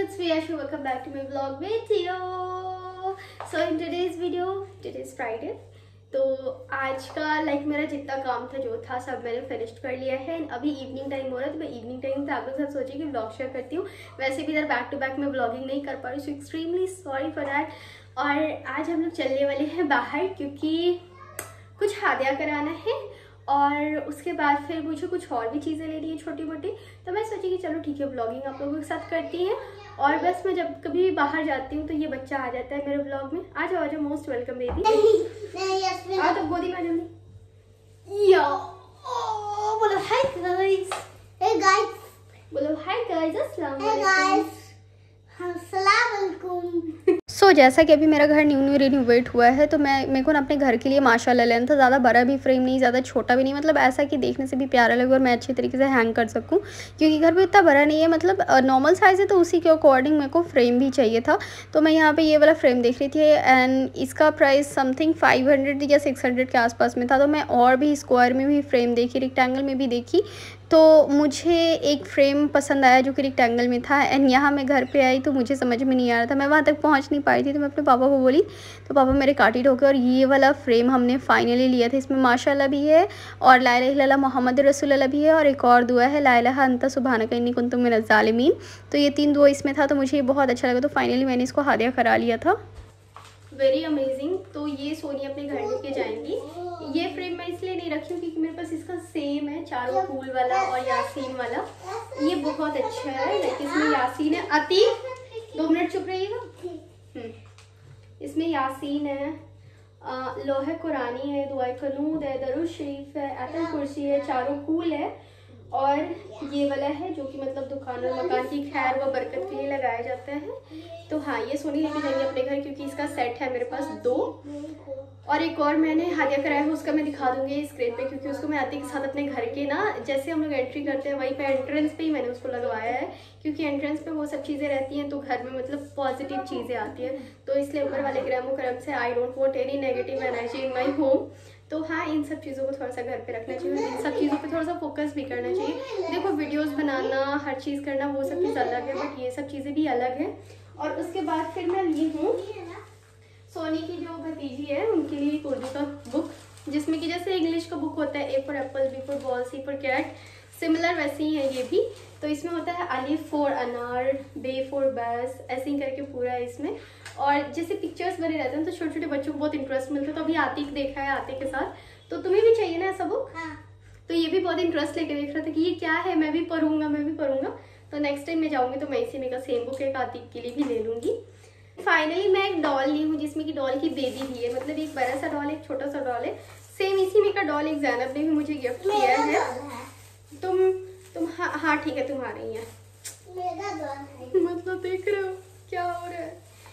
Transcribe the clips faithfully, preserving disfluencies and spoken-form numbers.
it's Viyashu. Welcome back to my vlog video. So in today's video, today is Friday. तो आज का like like, मेरा जितना काम था जो था सब मैंने फिनिश्ड कर लिया है. अभी इवनिंग टाइम हो रहा है तो मैं इवनिंग टाइम पे आप लोग के साथ सोची कि व्लॉग शेयर करती हूँ. वैसे भी इधर बैक टू बैक मैं व्लॉगिंग नहीं कर पा रही, so extremely sorry for that. और आज हम लोग चलने वाले हैं बाहर क्योंकि कुछ हादिया कराना है और उसके बाद फिर मुझे कुछ और भी चीज़ें लेनी है छोटी मोटी. तो मैं सोची कि चलो ठीक है व्लॉगिंग आप लोगों के साथ करती हैं. और बस मैं जब कभी भी बाहर जाती हूँ तो ये बच्चा आ जाता है मेरे व्लॉग में. आ जाओ आ जाओ, मोस्ट वेलकम बेबी. आओ तो गोदी में जल्दी. यो बोलो हाय गाइस. हे गाइस बोलो हाय गाइस. अस्सलाम वालेकुम. अस्सलाम वालेकुम. सो so, जैसा कि अभी मेरा घर न्यू न्यू रिनोवेट हुआ है तो मैं मेरे को ना अपने घर के लिए माशाल्लाह लेना था. ज़्यादा बड़ा भी फ्रेम नहीं, ज़्यादा छोटा भी नहीं, मतलब ऐसा कि देखने से भी प्यारा लगे और मैं अच्छे तरीके से हैंग कर सकूं. क्योंकि घर भी इतना बड़ा नहीं है, मतलब नॉर्मल साइज़ है तो उसी के अकॉर्डिंग मेरे को फ्रेम भी चाहिए था. तो मैं यहाँ पे ये वाला फ्रेम देख रही थी एंड इसका प्राइस समथिंग फाइव हंड्रेड या सिक्स हंड्रेड के आसपास में था. तो मैं और भी स्क्वायर में भी फ्रेम देखी, रेक्टेंगल में भी देखी, तो मुझे एक फ़्रेम पसंद आया जो कि रेक्टेंगल में था. एंड यहाँ मैं घर पे आई तो मुझे समझ में नहीं आ रहा था, मैं वहाँ तक पहुँच नहीं पाई थी. तो मैं अपने पापा को बोली तो पापा मेरे काटी ठोके और ये वाला फ़्रेम हमने फाइनली लिया था. इसमें माशाल्लाह भी है और ला इलाहा इल्लल्लाह मोहम्मद रसूलुल्लाह भी है और एक और दुआ है ला इलाहा अंता सुब्हानका इन्नी कुन्तु मिनज़ ज़ालिमीन. तो ये तीन दुआ इसमें था तो मुझे ये बहुत अच्छा लगा. तो फाइनली मैंने इसको हादिया करा लिया था. Very amazing. तो ये सोनी अपने घर लेके जाएंगी. ये फ्रेम मैं इसलिए नहीं रखी हूँ क्योंकि मेरे पास इसका सेम है, चारों फूल वाला और यासीन वाला. ये बहुत अच्छा है. लाइक इसमें यासीन है. अतीक दो मिनट चुप रहिएगा. इसमें यासीन है, लोहे कुरानी है, दुआए कनूद है, दरूद शरीफ है, आयतुल कुर्सी है, चारों फूल है और ये वाला है जो कि मतलब दुकान और मकान की खैर व बरकत के लिए लगाया जाता है. तो हाँ ये सोनी लेके जाएंगे अपने घर क्योंकि इसका सेट है मेरे पास दो. और एक और मैंने हादिया कराया है उसका मैं दिखा दूंगी स्क्रीन पे क्योंकि उसको मैं आती के साथ अपने घर के ना जैसे हम लोग एंट्री करते हैं वहीं पे एंट्रेंस पे ही मैंने उसको लगवाया है. क्योंकि एंट्रेंस पे वो सब चीज़ें रहती हैं तो घर में मतलब पॉजिटिव चीज़ें आती हैं. तो इसलिए ऊपर वाले ग्रामो करम से I don't want any negative energy in my home. तो हाँ इन सब चीज़ों को थोड़ा सा घर पे रखना चाहिए, इन सब चीज़ों पे थोड़ा सा फोकस भी करना चाहिए. देखो वीडियोस बनाना हर चीज़ करना वो सब चीज़ अलग है बट ये सब चीज़ें भी अलग है. और उसके बाद फिर मैं ली हूँ सोनी की जो भतीजी है उनके लिए एक उर्दू का बुक जिसमें कि जैसे इंग्लिश का बुक होता है A for apple, B for ball, C for cat, similar वैसे ही है ये भी. तो इसमें होता है अलिफ फॉर अनार, बे फॉर बस, ऐसे ही करके पूरा है इसमें. और जैसे पिक्चर्स बने रहते हैं तो छोटे छोटे बच्चों को बहुत इंटरेस्ट मिलता है. तो अभी आतिक देखा है आतिक के साथ, तो तुम्हें भी चाहिए ना ऐसा बुक. हाँ. तो ये भी बहुत इंटरेस्ट लेके देख रहा था कि ये क्या है, मैं भी पढ़ूंगा मैं भी पढ़ूंगा. तो नेक्स्ट टाइम मैं जाऊंगी तो मैं इसी में का सेम बुक एक आतिक के लिए भी ले लूंगी. फाइनली मैं एक डॉल ली हूँ जिसमें कि डॉल की बेबी भी है, मतलब एक बड़ा सा डॉल एक छोटा सा डॉल है. सेम इसी में का डॉल एक ज़ैनब ने भी मुझे गिफ्ट किया है. तुम तुम हाँ हाँ ठीक है तुम आ रही हैं. मेरा डॉल है मतलब देख रहे हो क्या हो रहा है.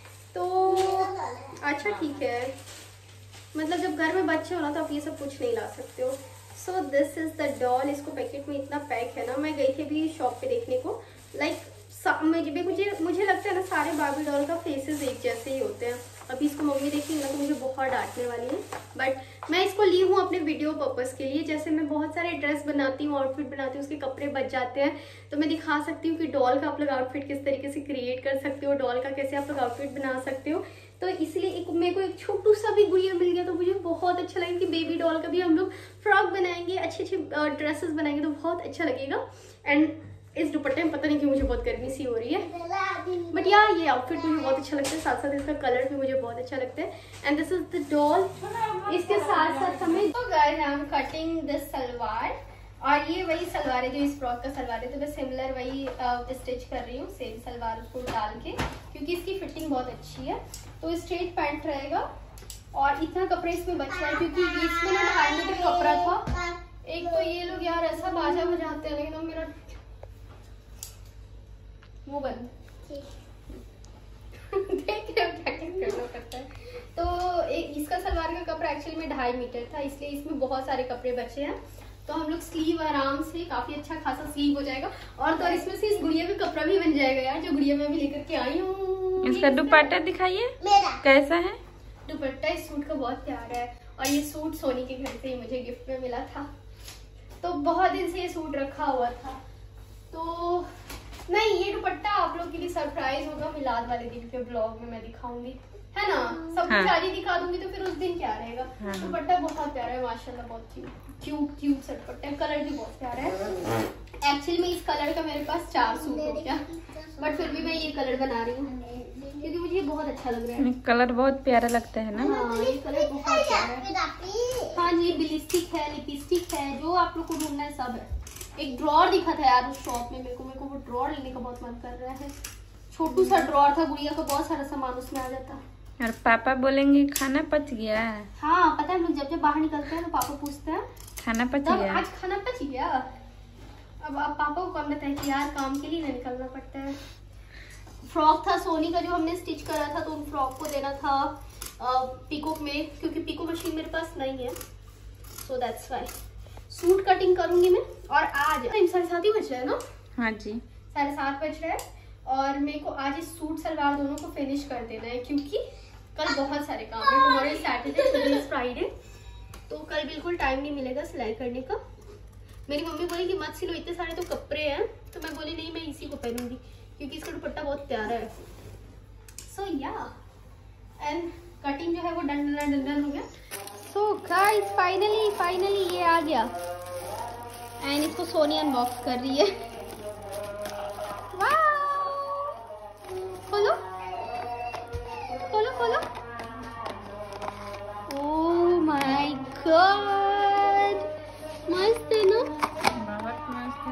तो अच्छा ठीक है, मतलब जब घर में बच्चे हो ना तो आप ये सब कुछ नहीं ला सकते हो. So this is the doll. इसको पैकेट में इतना पैक है ना. मैं गई थी अभी शॉप पे देखने को. लाइक मुझे मुझे मुझे लगता है ना सारे बार्बी डॉल का फेसेस एक जैसे ही होते हैं. अभी इसको मम्मी देखेंगे ना तो मुझे बहुत डांटने वाली है. बट मैं इसको ली हूँ अपने वीडियो पर्पस के लिए. जैसे मैं बहुत सारे ड्रेस बनाती हूँ, आउटफिट बनाती हूँ, उसके कपड़े बच जाते हैं तो मैं दिखा सकती हूँ कि डॉल का आप लोग आउटफिट किस तरीके से क्रिएट कर सकते हो, डॉल का कैसे आप लोग आउटफिट बना सकते हो. तो इसलिए एक मेरे को एक छोटू सा भी गुड़िया मिल गया तो मुझे बहुत अच्छा लगा कि बेबी डॉल का भी हम लोग फ्रॉक बनाएंगे, अच्छे अच्छे ड्रेसेस बनाएंगे तो बहुत अच्छा लगेगा. एंड इस दुपट्टे में पता नहीं क्यों मुझे बहुत गर्मी सी हो रही है बट यार ये आउटफिट मुझे बहुत अच्छा लगता है. साथ साथ इसका कलर भी मुझे बहुत अच्छा लगता है. And this is the doll. इसके साथ साथ हमें तो guys I am cutting this salwar और ये वही सलवार है जो इस फ्रॉक का सलवार है. तो मैं सिमिलर वही स्टिच कर रही हूँ सेम सलवार उसको डाल के क्योंकि इसकी फिटिंग बहुत अच्छी है. तो स्ट्रेट पैंट रहेगा और इतना कपड़ा इसमें बच रहा है क्योंकि इसमें ना ढाई मीटर कपड़ा था. एक तो ये लोग यार ऐसा बाजा बजाते हैं लेकिन मेरा वो बंद देख रहे हो क्या करना पड़ता है. तो एक इसका सलवार का कपड़ा एक्चुअली में ढाई मीटर था इसलिए इसमें बहुत सारे कपड़े बचे हैं. तो हम लोग स्लीव आराम से काफी अच्छा खासा स्लीव हो जाएगा. और तो इसमें से इस गुड़िया का कपड़ा भी बन जाएगा यार जो गुड़िया मैं भी लेकर के आई हूँ. इसका दुपट्टा दिखाइए कैसा है. दुपट्टा इस सूट का बहुत प्यारा है और ये सूट सोनी के घर से ही मुझे गिफ्ट में मिला था. तो बहुत दिन से ये सूट रखा हुआ था तो नहीं ये दुपट्टा आप लोग के लिए सरप्राइज सरप्राइज होगा मिलाद वाले दिन के ब्लॉग में, मैं दिखाऊंगी, है ना। सब हाँ। कुछ आज ही दिखा दूंगी तो फिर उस दिन क्या रहेगा। हाँ। दुपट्टा बहुत प्यारा है माशाल्लाह, बहुत क्यूट क्यूट क्यूट सा दुपट्टा है, कलर भी बहुत प्यारा है। एक्चुअली में इस कलर का मेरे पास चार सूट हो गया, बट फिर भी मैं ये कलर बना रही हूँ क्योंकि मुझे बहुत अच्छा लग रहा है। कलर बहुत प्यारा लगता है ना। हाँ ये कलर बहुत प्यारा है। हाँ जी, लिपस्टिक है, लिपस्टिक है, जो आप लोग को ढूंढना है सब है। एक ड्रॉर दिखा था यार उस शॉप में, मेरे को मेरे को वो ड्रॉर लेने का बहुत मन कर रहा है। छोटू सा ड्रॉर था, गुड़िया का बहुत सारा सामान उसमें आ जाता। और पापा बोलेंगे खाना पच गया। हाँ पता है, हम लोग जब जब बाहर निकलते हैं तो पापा पूछते हैं खाना पच गया, आज खाना पच गया। अब आप पापा को कम बताए कि यार काम के लिए ना निकलना पड़ता है। फ्रॉक था सोनी का जो हमने स्टिच करा था, तो उन फ्रॉक को देना था पिको में, क्योंकि पिको मशीन मेरे पास नहीं है, so that's why. Suit cutting करूंगी मैं। और आज साढ़े सात ही बज रहा है ना। हाँ जी, साढ़े सात बज रहा है और मेरे को आज इस सूट सलवार दोनों को फिनिश कर देना है, क्योंकि कल बहुत सारे काम है। Tomorrow Saturday, today is Friday, तो कल बिल्कुल टाइम नहीं मिलेगा सिलाई करने का। मेरी मम्मी बोली कि मत सिलो, इतने सारे तो कपड़े हैं, तो मैं बोली नहीं मैं इसी को पहनूंगी क्योंकि इसका दुपट्टा बहुत प्यारा है। सो या एंड कटिंग जो है वो डन डन डन डन हो गया। सो गाइस फाइनली फाइनली ये आ गया एंड इसको सोनी अनबॉक्स कर रही है। खोलो खोलो खोलो। ओह माय गॉड, मस्त है ना। बहुत मस्त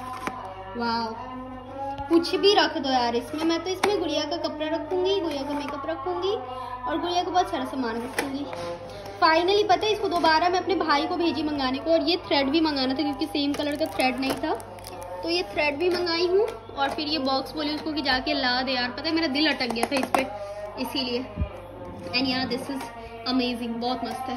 है। वाह, कुछ भी रख दो यार इसमें। मैं तो इसमें गुड़िया का कपड़ा रखूंगी, गुड़िया का मेकअप रखूंगी और गुड़िया का बहुत सारा सामान रखूंगी। फाइनली पता है इसको दोबारा मैं अपने भाई को भेजी मंगाने को, और ये थ्रेड भी मंगाना था क्योंकि सेम कलर का थ्रेड नहीं था, तो ये थ्रेड भी मंगाई हूँ। और फिर ये बॉक्स बोली उसको कि जाके ला दे यार, पता है मेरा दिल अटक गया था इस पे, इसीलिए। एंड यार दिस इज अमेजिंग, बहुत मस्त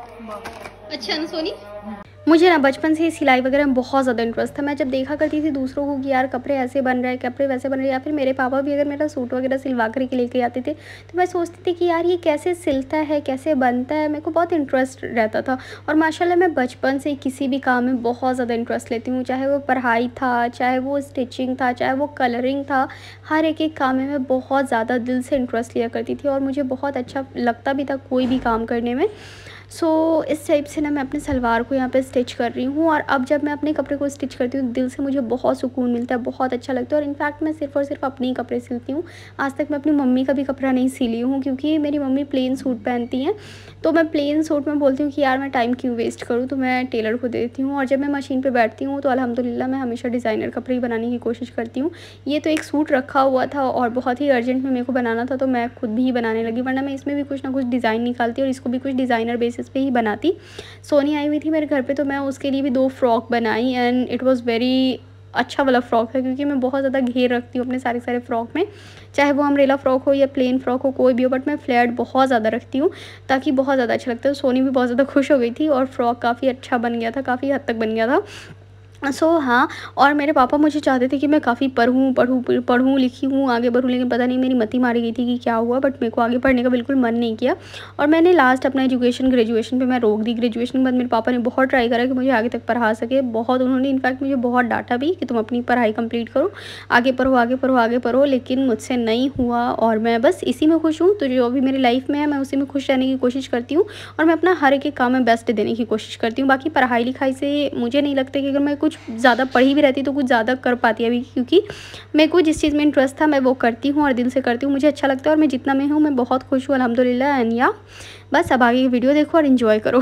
है। अच्छा ना सोनी। मुझे ना बचपन से सिलाई वगैरह में बहुत ज़्यादा इंटरेस्ट था। मैं जब देखा करती थी दूसरों को कि यार कपड़े ऐसे बन रहे हैं, कपड़े वैसे बन रहे हैं, या फिर मेरे पापा भी अगर मेरा सूट वगैरह सिलवा कर के लेके आते थे, तो मैं सोचती थी कि यार ये कैसे सिलता है, कैसे बनता है। मेरे को बहुत इंटरेस्ट रहता था और माशाल्लाह मैं बचपन से किसी भी काम में बहुत ज़्यादा इंटरेस्ट लेती हूँ, चाहे वो पढ़ाई था, चाहे वो स्टिचिंग था, चाहे वो कलरिंग था। हर एक एक काम में मैं बहुत ज़्यादा दिल से इंटरेस्ट लिया करती थी और मुझे बहुत अच्छा लगता भी था कोई भी काम करने में। सो so, इस टाइप से ना मैं अपने सलवार को यहाँ पे स्टिच कर रही हूँ, और अब जब मैं अपने कपड़े को स्टिच करती हूँ दिल से मुझे बहुत सुकून मिलता है, बहुत अच्छा लगता है। और इनफैक्ट मैं सिर्फ और सिर्फ अपने ही कपड़े सिलती हूँ। आज तक मैं अपनी मम्मी का भी कपड़ा नहीं सिली हूँ, क्योंकि मेरी मम्मी प्लेन सूट पहनती हैं, तो मैं प्लेन सूट में बोलती हूँ कि यार मैं टाइम क्यों वेस्ट करूँ, तो मैं टेलर को दे देती हूँ। और जब मैं मशीन पर बैठती हूँ तो अल्हम्दुलिल्लाह मैं हमेशा डिज़ाइनर कपड़े ही बनाने की कोशिश करती हूँ। ये तो एक सूट रखा हुआ था और बहुत ही अर्जेंट में मेरे को बनाना था, तो मैं खुद भी ही बनाने लगी, वरना मैं इसमें भी कुछ ना कुछ डिज़ाइन निकालती और इसको भी कुछ डिज़ाइनर बेसिस पे ही बनाती। सोनी आई हुई थी मेरे घर पे, तो मैं उसके लिए भी दो फ्रॉक बनाई एंड इट वाज़ वेरी अच्छा वाला फ्रॉक है, क्योंकि मैं बहुत ज़्यादा घेर रखती हूँ अपने सारे सारे फ्रॉक में, चाहे वो अम्ब्रेला फ्रॉक हो या प्लेन फ्रॉक हो, कोई भी हो, बट मैं फ्लैट बहुत ज़्यादा रखती हूँ ताकि बहुत ज़्यादा अच्छा लगता है। सोनी भी बहुत ज़्यादा खुश हो गई थी और फ्रॉक काफ़ी अच्छा बन गया था, काफ़ी हद तक बन गया था। सो so, हाँ, और मेरे पापा मुझे चाहते थे कि मैं काफ़ी पढ़ूँ पढ़ूँ पढ़ूँ लिखी हूँ, आगे बढ़ूँ, लेकिन पता नहीं मेरी मती मारी गई थी कि क्या हुआ, बट मेरे को आगे पढ़ने का बिल्कुल मन नहीं किया और मैंने लास्ट अपना एजुकेशन ग्रेजुएशन पे मैं रोक दी। ग्रेजुएशन के बाद मेरे पापा ने बहुत ट्राई करा कि मुझे आगे तक पढ़ा सके, बहुत उन्होंने इनफैक्ट मुझे बहुत डांटा भी कि तुम अपनी पढ़ाई कंप्लीट करो, आगे पढ़ो आगे पढ़ो आगे पढ़ो, लेकिन मुझसे नहीं हुआ और मैं बस इसी में खुश हूँ। तो जो भी मेरी लाइफ में है मैं उसी में खुश रहने की कोशिश करती हूँ और मैं अपना हर एक एक काम में बेस्ट देने की कोशिश करती हूँ। बाकी पढ़ाई लिखाई से मुझे नहीं लगता कि अगर मैं कुछ ज़्यादा पढ़ी भी रहती तो कुछ ज़्यादा कर पाती अभी, क्योंकि मेरे को जिस चीज़ में इंटरेस्ट था मैं वो करती हूँ और दिल से करती हूँ, मुझे अच्छा लगता है और मैं जितना मैं हूँ मैं बहुत खुश हूँ अल्हम्दुलिल्लाह। एंड या बस अब आगे की वीडियो देखो और एंजॉय करो।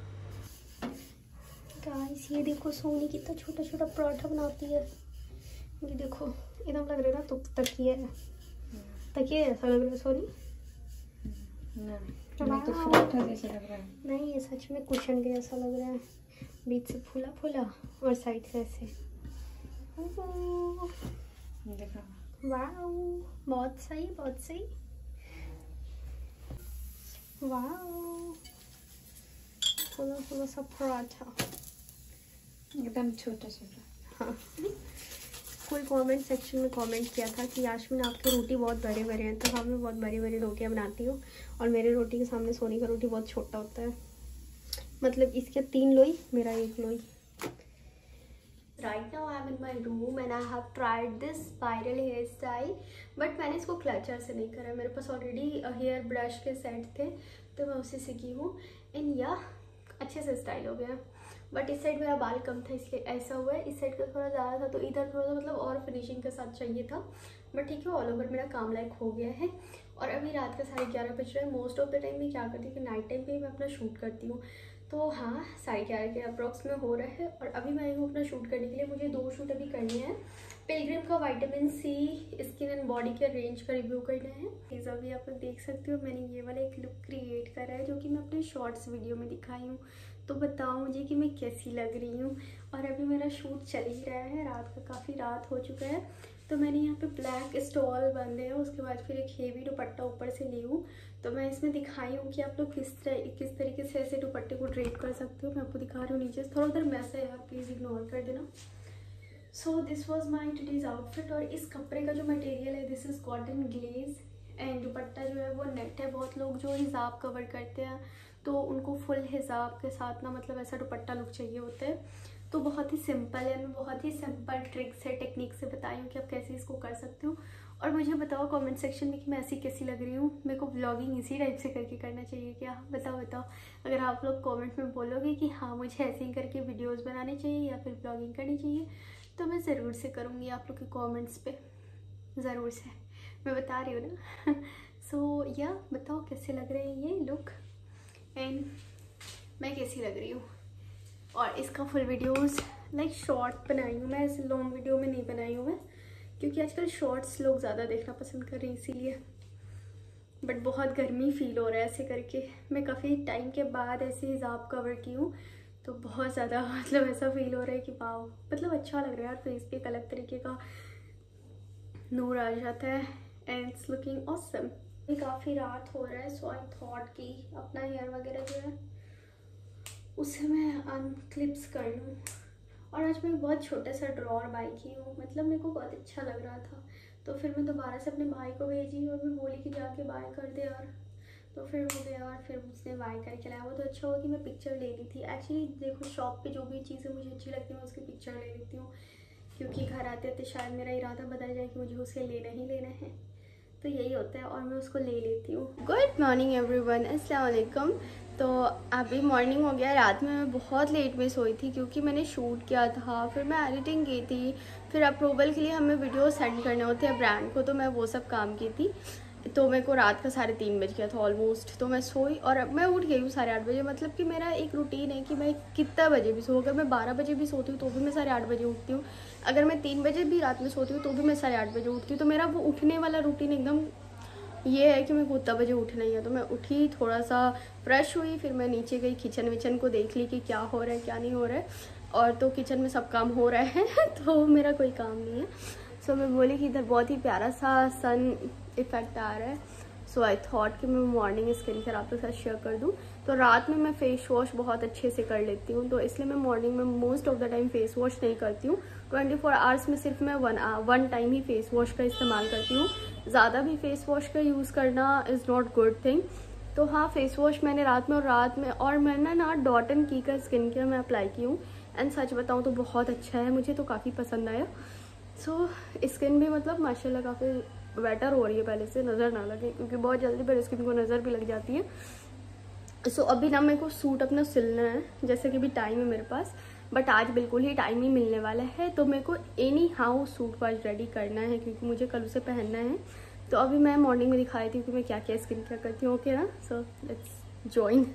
गाइस ये देखो सोनी कितना छोटा छोटा पराठा बनाती है, ये देखो एकदम लग रहा है ना तो तकिए है, तकिए ऐसा लग रहा है सोनी। नहीं तो पराठा जैसा लग रहा है, नहीं ये सच में कुशन के जैसा लग रहा है, बीच से फूला फूला और साइड से ऐसे। वाओ बहुत सही बहुत सही, वाओ फूला फूला सा पराठा एकदम छोटा छोटा। हाँ कोई कमेंट सेक्शन में कमेंट किया था कि यास्मीन आपके रोटी बहुत बड़े बड़े हैं, तो हाँ मैं बहुत बड़ी बड़ी रोटियां बनाती हूँ और मेरे रोटी के सामने सोनी का रोटी बहुत छोटा होता है, मतलब इसके तीन लोई मेरा एक लोई। Right now I am in my room and I have tried this spiral hair style, but मैंने इसको क्लचर से नहीं करा। मेरे पास ऑलरेडी हेयर ब्रश के सेट थे तो मैं उसी से की हूँ। एंड या अच्छे से स्टाइल हो गया, बट इस साइड मेरा बाल कम था इसलिए ऐसा हुआ है। इस साइड का थोड़ा ज़्यादा था तो इधर थोड़ा सा मतलब और फिनिशिंग के साथ चाहिए था, बट ठीक है, ऑल ओवर मेरा काम लायक हो गया है। और अभी रात का साढ़े ग्यारह बज रहा है। मोस्ट ऑफ द टाइम मैं क्या करती हूँ कि नाइट टाइम पे मैं अपना शूट करती हूँ, तो हाँ साढ़े ग्यारह के अप्रॉक्स में हो रहा है। और अभी मैं आई हूँ अपना शूट करने के लिए। मुझे दो शूट अभी करने हैं। पिलग्रिम का vitamin C skin and body के रेंज का रिव्यू करना है। प्लीज़ अभी आप लोग देख सकते हो मैंने ये वाला एक लुक क्रिएट करा है जो कि मैं अपने शॉर्ट्स वीडियो में दिखाई हूँ। तो बताओ मुझे कि मैं कैसी लग रही हूँ। और अभी मेरा शूट चल ही रहा है, रात का काफ़ी रात हो चुका है। तो मैंने यहाँ पे ब्लैक स्टॉल बंधे हैं, उसके बाद फिर एक हेवी दुपट्टा ऊपर से ली हूँ। तो मैं इसमें दिखाई हूँ कि आप लोग किस तरह किस तरीके से ऐसे दुपट्टे को ड्रेप कर सकते हो। मैं आपको दिखा रही हूँ नीचे थोड़ा उधर मैस है यार, प्लीज़ इग्नोर कर देना। So this was my today's outfit. और इस कपड़े का जो मटेरियल है this is cotton glaze and dupatta जो है वो नेट है। बहुत लोग जो हिजाब कवर करते हैं तो उनको फुल हिजाब के साथ ना मतलब ऐसा दुपट्टा लुक चाहिए होता है। तो बहुत ही सिंपल है, मैं बहुत ही सिंपल ट्रिक से टेक्निक से बताई हूँ कि आप कैसे इसको कर सकते हो। और मुझे बताओ कमेंट सेक्शन में कि मैं ऐसी कैसी लग रही हूँ। मेरे को व्लॉगिंग इसी टाइप से करके करना चाहिए क्या? बताओ बताओ। अगर आप लोग कमेंट में बोलोगे कि हाँ मुझे ऐसे ही करके वीडियोस बनाने चाहिए या फिर व्लॉगिंग करनी चाहिए तो मैं ज़रूर से करूँगी आप लोग के कॉमेंट्स पे, ज़रूर से, मैं बता रही हूँ ना। सो so, या बताओ कैसे लग रहे हैं ये लुक एंड मैं कैसी लग रही हूँ। और इसका फुल वीडियोस लाइक शॉर्ट बनाई हूँ मैं, ऐसे लॉन्ग वीडियो में नहीं बनाई हूँ मैं, क्योंकि आजकल शॉर्ट्स लोग ज़्यादा देखना पसंद कर रहे हैं इसीलिए। बट बहुत गर्मी फील हो रहा है ऐसे करके। मैं काफ़ी टाइम के बाद ऐसे हिजाब कवर की हूँ तो बहुत ज़्यादा मतलब ऐसा फील हो रहा है कि वाह मतलब अच्छा लग रहा है यार। फेस पे एक अलग तरीके का नूर आ जाता है एंड इट्स लुकिंग ऑसम। काफ़ी रात हो रहा है सो आई थॉट कि अपना हेयर वगैरह जो है उसे मैं अनक्लिप्स कर लूँ। और आज मैं बहुत छोटा सा ड्रॉर बाई की हूँ, मतलब मेरे को बहुत अच्छा लग रहा था तो फिर मैं दोबारा से अपने भाई को भेजी और मैं बोली कि जाके बाय कर दे यार। तो फिर हो गया और फिर उसने बाय करके लाया। वो तो अच्छा हुआ कि मैं पिक्चर ले ली थी। एक्चुअली देखो शॉप पे जो भी चीज़ें मुझे अच्छी लगती है मैं उसकी पिक्चर ले लेती हूँ, क्योंकि घर आते आते शायद मेरा इरादा बदल जाए कि मुझे उसे लेना ही लेना है, तो यही होता है और मैं उसको ले लेती हूँ। गुड मॉर्निंग एवरीवन, अस्सलाम वालेकुम। तो अभी मॉर्निंग हो गया। रात में मैं बहुत लेट में सोई थी क्योंकि मैंने शूट किया था, फिर मैं एडिटिंग की थी, फिर अप्रूवल के लिए हमें वीडियो सेंड करने होते हैं ब्रांड को, तो मैं वो सब काम की थी। तो मेरे को रात का साढ़े तीन बज गया था ऑलमोस्ट। तो मैं सोई और अब मैं उठ गई हूँ साढ़े आठ बजे। मतलब कि मेरा एक रूटीन है कि मैं कितना बजे भी सो, अगर मैं बारह बजे भी सोती हूँ तो भी मैं साढ़े आठ बजे उठती हूँ, अगर मैं तीन बजे भी रात में सोती हूँ तो भी मैं साढ़े आठ बजे उठती हूँ। तो मेरा वो उठने वाला रूटीन एकदम ये है कि मेरे को उतना बजे उठना ही है। तो मैं उठी, थोड़ा सा फ्रेश हुई, फिर मैं नीचे गई, किचन विचन को देख ली कि क्या हो रहा है क्या नहीं हो रहा है। और तो किचन में सब काम हो रहा है तो मेरा कोई काम नहीं है। सो so, मैं बोली कि इधर बहुत ही प्यारा सा सन इफेक्ट आ रहा है। सो आई थॉट कि मैं मॉर्निंग स्किन केयर आप लोग के साथ शेयर कर दूँ। तो रात में मैं फेस वॉश बहुत अच्छे से कर लेती हूँ, तो इसलिए मैं मॉर्निंग में most of the time face wash नहीं करती हूँ। ट्वेंटी फोर आवर्स में सिर्फ मैं वन वन टाइम ही फेस वॉश का इस्तेमाल करती हूँ। ज़्यादा भी फेस वॉश का यूज़ करना इज़ नॉट गुड थिंग। तो हाँ फेस वॉश मैंने रात में और रात में और मैंने ना डॉट एंड की का स्किन केयर मैं अप्लाई की हूँ एंड सच बताऊँ तो बहुत अच्छा है, मुझे तो काफ़ी पसंद आया। सो so, स्किन भी मतलब माशाल्लाह काफ़ी बेटर हो रही है पहले से, नज़र ना लगे, क्योंकि बहुत जल्दी मेरे स्किन को नज़र भी लग जाती है। सो so, अभी ना मेरे को सूट अपना सिलना है, जैसे कि भी टाइम है मेरे पास, बट आज बिल्कुल ही टाइम ही मिलने वाला है। तो मेरे को anyhow suit was ready करना है क्योंकि मुझे कल उसे पहनना है। तो अभी मैं मॉर्निंग में दिखाई थी कि मैं क्या क्या स्किन केयर करती हूँ। ओके ना, so let's join.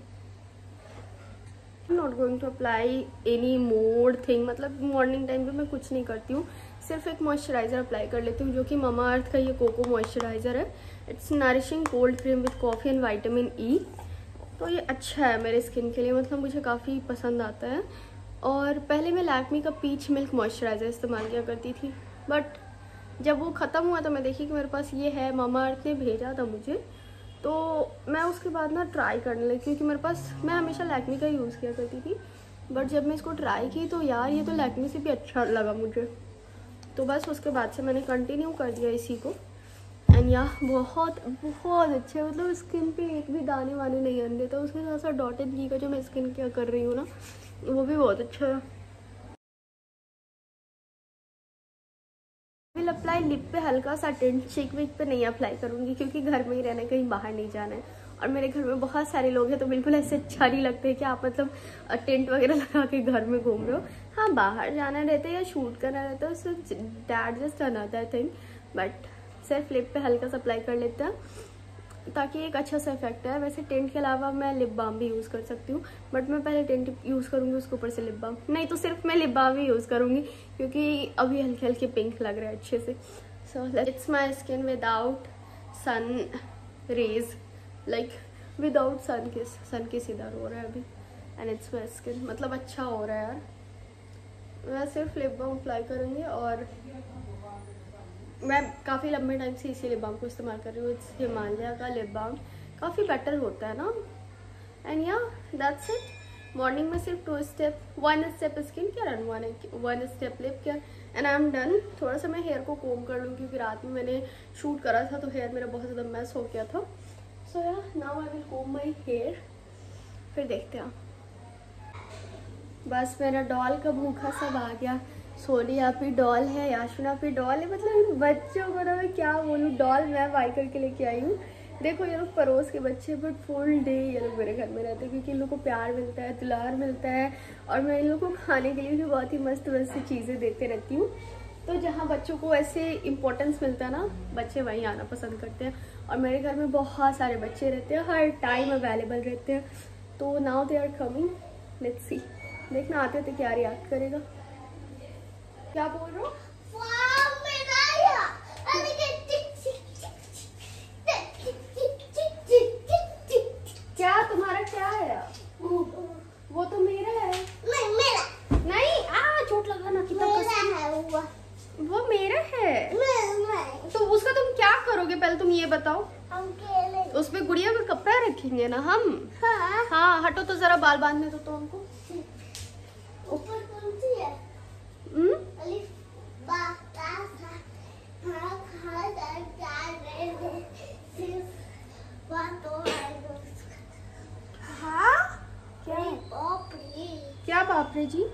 Not going to apply any more thing, मतलब मॉर्निंग टाइम पे मैं कुछ नहीं करती हूँ, सिर्फ एक मॉइस्चराइज़र अप्लाई कर लेती हूँ जो कि ममा अर्थ का ये कोको मॉइस्चराइज़र है। It's nourishing cold cream with coffee and vitamin E. तो ये अच्छा है मेरे स्किन के लिए, मतलब मुझे काफ़ी पसंद आता है। और पहले मैं लैक्मी का पीच मिल्क मॉइस्चराइज़र इस्तेमाल किया करती थी, बट जब वो ख़त्म हुआ तो मैं देखी कि मेरे पास ये है, मामा अर्थ ने भेजा था मुझे, तो मैं उसके बाद ना ट्राई करने लगी क्योंकि मेरे पास, मैं हमेशा लैक्मी का यूज़ किया करती थी, बट जब मैं इसको ट्राई की तो यार ये तो लैक्मी से भी अच्छा लगा मुझे। तो बस उसके बाद से मैंने कंटिन्यू कर दिया इसी को एंड या बहुत बहुत अच्छा, मतलब स्किन पे एक भी दाने वाने नहीं आने देता। उसके साथ साथ डॉट एंड की का जो मैं स्किन केयर कर रही हूँ ना वो भी बहुत अच्छा है। पे हल्का सा टिंट चिक विक पे नहीं अप्लाई करूँगी क्योंकि घर में ही रहना, कहीं बाहर नहीं जाना है। और मेरे घर में बहुत सारे लोग हैं तो बिल्कुल ऐसे अच्छा नहीं लगता है कि आप मतलब टेंट वगैरह लगा के घर में घूम रहे हो। हाँ, बाहर जाना रहता है या शूट करना रहता है, so that just another thing, but सिर्फ लिप पे हल्का सा अप्लाई कर लेते हैं ताकि एक अच्छा सा इफेक्ट है। वैसे टेंट के अलावा मैं लिप बाम भी यूज़ कर सकती हूँ, बट मैं पहले टेंट यूज़ करूँगी, उसके ऊपर से लिप बाम, नहीं तो सिर्फ मैं लिप बाम ही यूज़ करूँगी क्योंकि अभी हल्के हल्के पिंक लग रहे हैं अच्छे से। So it's my skin without sun rays, like without sun kiss, sun किस इधर हो रहा है अभी, एंड इट्स माई स्किन, मतलब अच्छा हो रहा है यार। मैं सिर्फ लिप बाम अप्लाई करूँगी और मैं काफ़ी लंबे टाइम से इसी लिप बाम को इस्तेमाल कर रही हूँ। इट्स हिमालय का लिप बाम, काफ़ी बेटर होता है ना। एंड या दैट्स इट। मॉर्निंग में सिर्फ two step, one step skin care and one one step lip care and I am done. थोड़ा सा मैं हेयर को कोम कर लूँ क्योंकि रात में मैंने शूट करा था तो हेयर मेरा बहुत ज़्यादा मैस हो गया था। सो या now I will comb my hair, फिर देखते हैं। बस मेरा डॉल का भूखा सब आ गया। सोनी यहाँ पे डॉल है, याशुना पे डॉल है, मतलब इन बच्चों को ना मैं क्या बोलूँ, डॉल मैं बाई करके लेके आई हूँ। देखो ये लोग पड़ोस के बच्चे, बट फुल डे ये लोग मेरे घर में रहते हैं क्योंकि इन लोग को प्यार मिलता है, दुलार मिलता है, और मैं इन लोग को खाने के लिए भी बहुत ही मस्त मस्त चीज़ें देते रहती हूँ। तो जहाँ बच्चों को ऐसे इम्पोर्टेंस मिलता है ना, बच्चे वहीं आना पसंद करते हैं। और मेरे घर में बहुत सारे बच्चे रहते हैं, हर टाइम अवेलेबल रहते हैं। तो now they are coming, let's see, देखना आते थे क्या रिएक्ट करेगा। क्या बोल रहे हो? क्या तुम्हारा क्या है? वो तो मेरा है। नहीं मेरा नहीं, आ चोट लगा ना, कितना है वो, वो मेरा है। नहीं, तो उसका तुम क्या करोगे पहले तुम ये बताओ। हम उसमें गुड़िया का कपड़ा रखेंगे ना हम। हाँ, हाँ हटो तो जरा, बाल बांधने दो तो हमको। ऊपर कौन सी है? क्या बाप रे जी?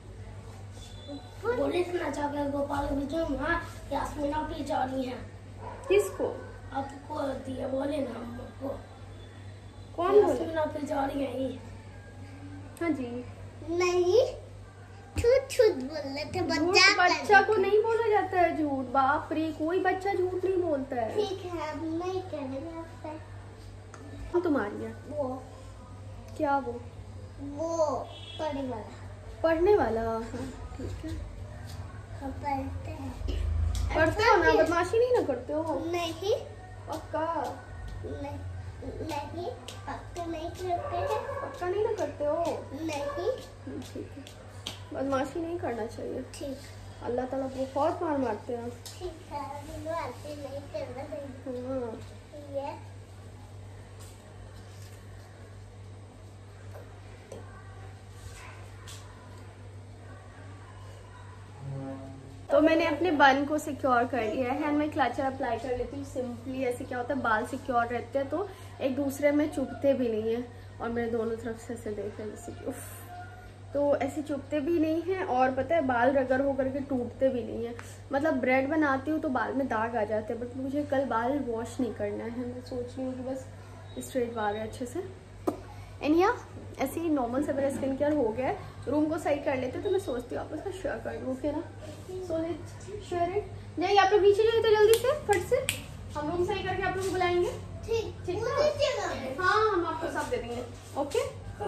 पुलिस ना जाकर गोपाल यास्मीना की जा रही है। किसको? आपको दिया बोले ना हमको। कौन यास्मीना की जा रही है? हाँ जी। नहीं, झूठ झूठ बोल रहे थे, बच्चा बच्चा को नहीं बोला जाता है झूठ। बाप रे, कोई बच्चा झूठ नहीं बोलता है। ठीक है, अब नहीं करेंगे आपसे। तुम्हारी है वो क्या? वो वो पढ़ने वाला पढ़ने वाला हाँ ठीक है। हम पढ़ते हैं। पढ़ते हो ना, बदमाशी नहीं ना करते हो? नहीं। पक्का? नहीं नहीं, पक्का नहीं करते हैं। पक्का नहीं ना करते हो? नहीं। ठीक है, बदमाशी नहीं करना चाहिए। ठीक। अल्लाह ताला बहुत मार मारते हैं। ठीक है, बदमाशी नहीं करना चाहिए। हाँ ये तो मैंने अपने बन को सिक्योर कर लिया है एंड मैं क्लचर अप्लाई कर लेती हूँ सिंपली। ऐसे क्या होता है, बाल सिक्योर रहते हैं तो एक दूसरे में चुभते भी नहीं है। और मेरे दोनों तरफ से ऐसे देख रहे हैं जैसे कि उफ, तो ऐसे चुभते भी नहीं है और पता है बाल रगड़ होकर के टूटते भी नहीं है। मतलब ब्रेड बनाती हूँ तो बाल में दाग आ जाते हैं, बट मुझे कल बाल वॉश नहीं करना है। मैं सोच रही हूँ कि बस स्ट्रेट बाल है अच्छे से। एंड या ऐसे ही नॉर्मल से मेरा स्किन केयर हो गया है। रूम को सही कर लेते तो मैं सोचती हूँ आप उसका शेयर कर दूँ, ओके ना? So let's share it. नहीं आप लोग नीचे जाइए तो जल्दी से फट से, हम रूम सही करके आप लोग को बुलाएंगे। ठीक ठीक है, हाँ हम आपको सब दे देंगे, ओके?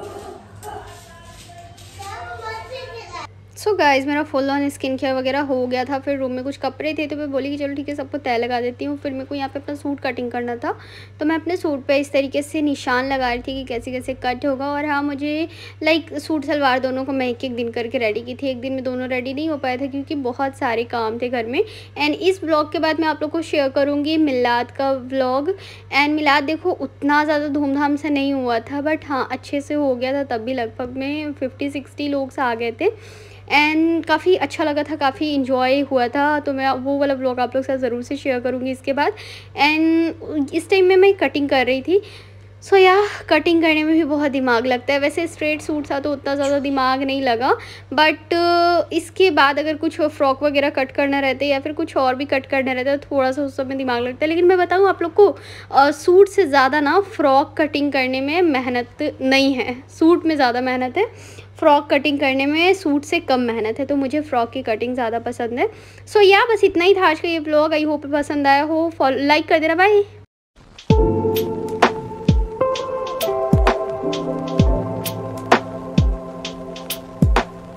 सो so गाइज मेरा फुल ऑन स्किन केयर वगैरह हो गया था। फिर रूम में कुछ कपड़े थे तो मैं बोली कि चलो ठीक है सबको तय लगा देती हूँ। फिर मेरे को यहाँ पे अपना सूट कटिंग करना था तो मैं अपने सूट पे इस तरीके से निशान लगा रही थी कि कैसे कैसे कट होगा। और हाँ मुझे लाइक सूट सलवार दोनों को मैं एक एक दिन करके रेडी की थी। एक दिन में दोनों रेडी नहीं हो पाया था क्योंकि बहुत सारे काम थे घर में। एंड इस ब्लॉग के बाद मैं आप लोग को शेयर करूँगी मिलाद का व्लॉग। एंड मिलाद देखो उतना ज़्यादा धूमधाम से नहीं हुआ था, बट हाँ अच्छे से हो गया था। तब भी लगभग में फिफ्टी सिक्सटी लोग आ गए थे एंड काफ़ी अच्छा लगा था, काफ़ी इन्जॉय हुआ था। तो मैं वो वाला ब्लॉग आप लोग के साथ ज़रूर से शेयर करूँगी इसके बाद। एंड इस टाइम में मैं कटिंग कर रही थी सो या कटिंग करने में भी बहुत दिमाग लगता है। वैसे स्ट्रेट सूट था तो उतना ज़्यादा दिमाग नहीं लगा, बट इसके बाद अगर कुछ फ्रॉक वगैरह कट करना रहता है या फिर कुछ और भी कट करना रहता है तो थोड़ा सा उस सब में दिमाग लगता है। लेकिन मैं बताऊँ आप लोग को, आ, सूट से ज़्यादा ना फ़्रॉक कटिंग करने में मेहनत नहीं है। सूट में ज़्यादा मेहनत है, फ़्रॉक कटिंग करने में सूट से कम मेहनत है। तो मुझे फ़्रॉक की कटिंग ज़्यादा पसंद है। सो या बस इतना ही था आज का ये व्लॉग। आई होप पसंद आया हो। फॉलो लाइक कर देना। बाय।